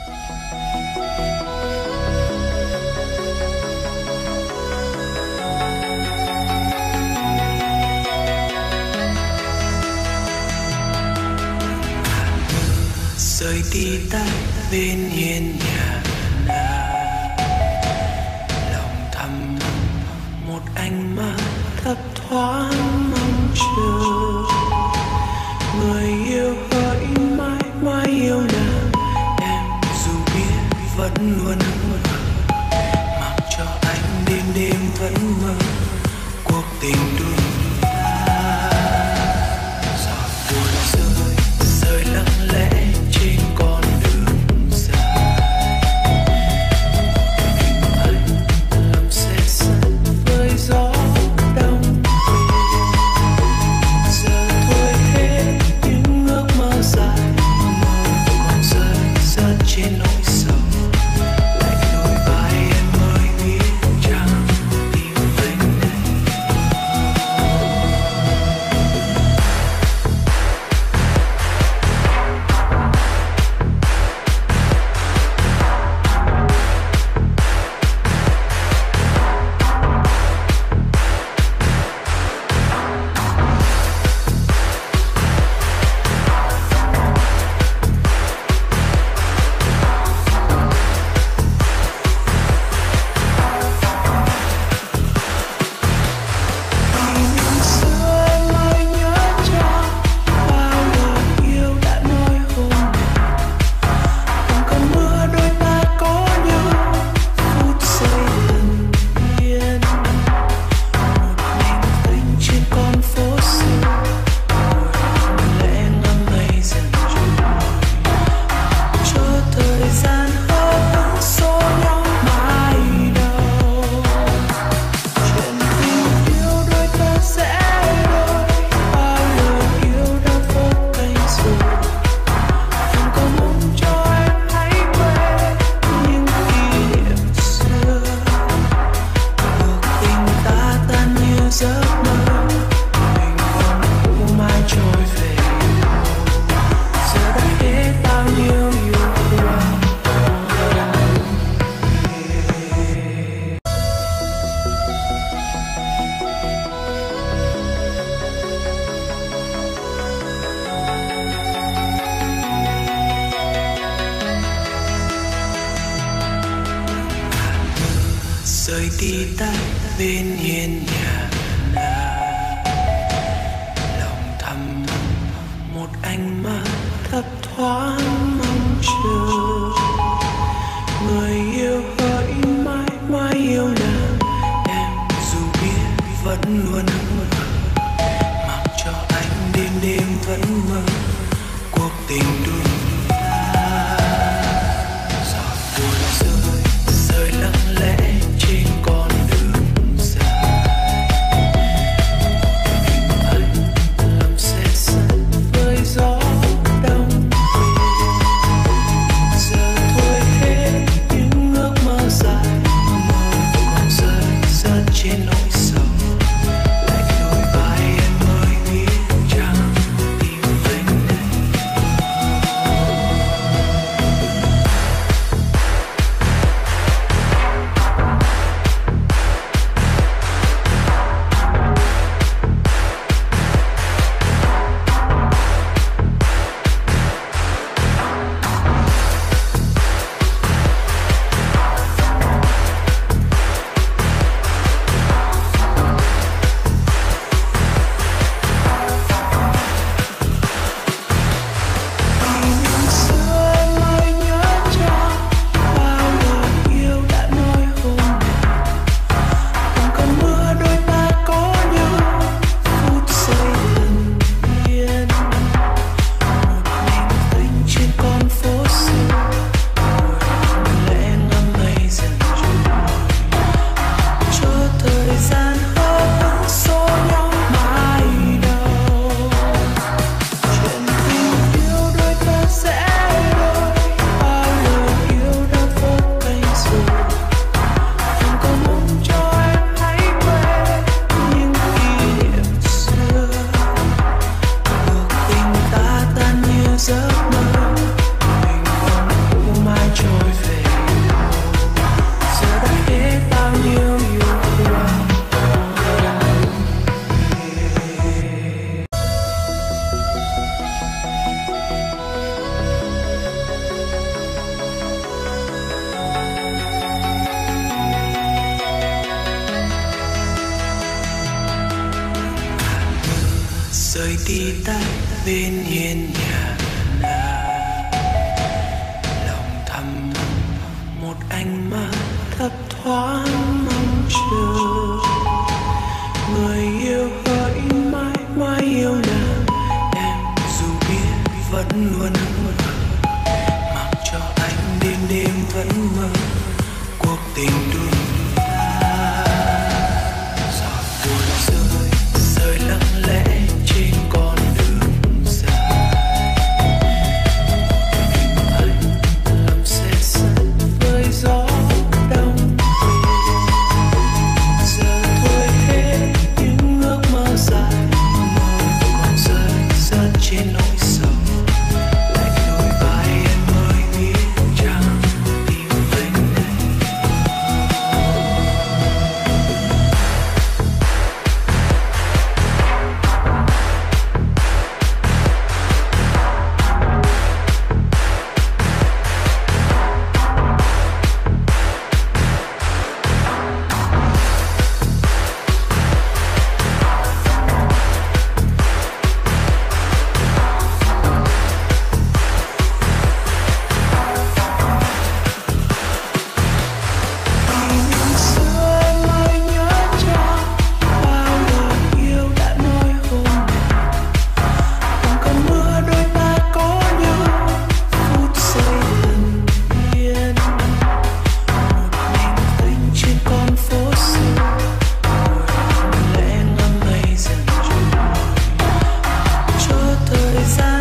rời đi tắt bên hiên nhà nàng, lòng thầm một ánh mắt thấp thoáng mong chờ. Người yêu hỡi mãi mãi yêu nàng, em dù biết vẫn luôn ngỡ, mặc cho anh đêm đêm vẫn mơ cuộc tình đôi ta. Giọt buồn rơi rơi lặng lẽ trên con đường dài, hình ảnh lòng xe sắt với gió đông về. Giờ thôi hết những ước mơ dài, mơ còn rơi rớt trên nỗi sầu. Lạnh đôi vai em mới biết chẳng tìm anh đây. Rời đi tắt bên hiên nhà nàng, lòng thầm một ánh mắt thấp thoáng mong chờ. Người yêu hỡi mãi mãi yêu nàng, em dù biết vẫn luôn ngỡ, mặc cho anh đêm đêm vẫn mơ cuộc tình đôi ta. Giọt buồn rơi rơi lặng lẽ trên con đường dài, hình ảnh lòng xe sắt với gió đông về. guitar bên hiên nhà lòng thầm một ánh mắt thấp thoáng mong chờ người yêu hỡi mãi mãi yêu nàng em dù biết vẫn luôn mặc cho anh đêm đêm vẫn mơ cuộc tình đôi ta giọt buồn rơi rơi lặng lẽ trên con đường dài anh làm xe sân với gió đông về giờ thôi hết những ước mơ dài mơ còn rơi rớt trên nỗi sầu lạnh đôi vai em ơi biết chăng tim anh đây. Thời gian